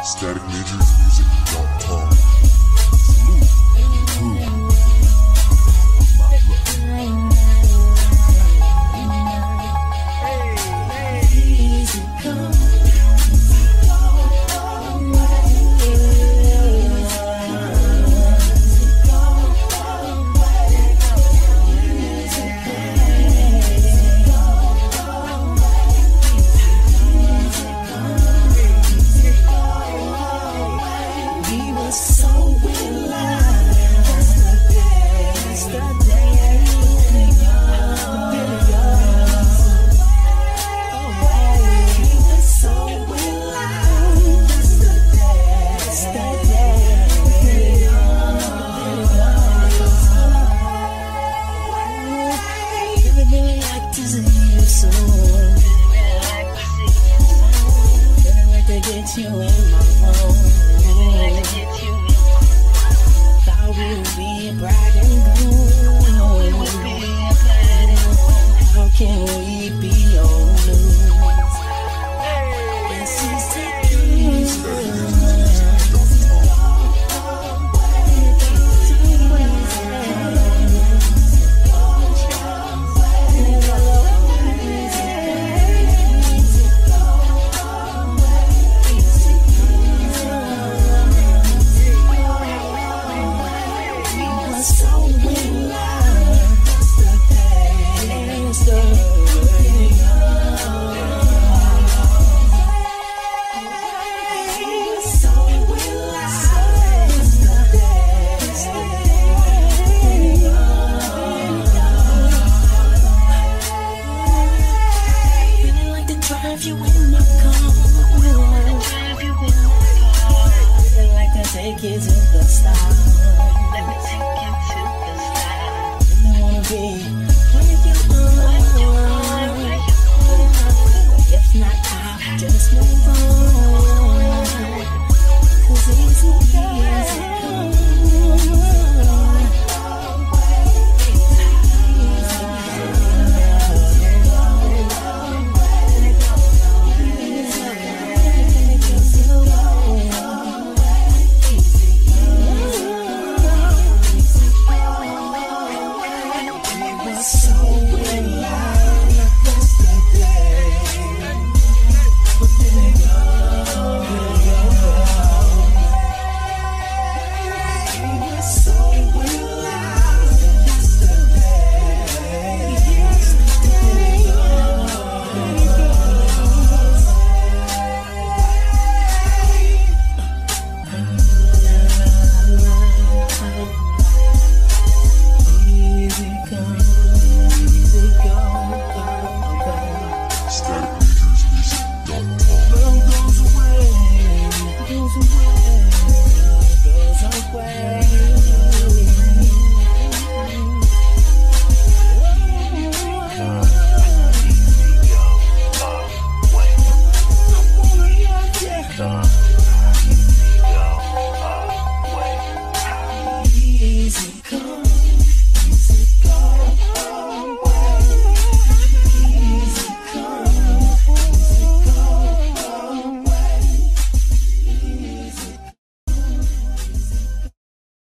StaticMajorsMusic.com. Get you in my home. Thought we would be a bride and groom. How can we be old news? This is the you in my car. I'd like to take you to the stars. Let me take you to the stars. I wanna be where you are. If not, I'll just move on. 'Cause easy goes away.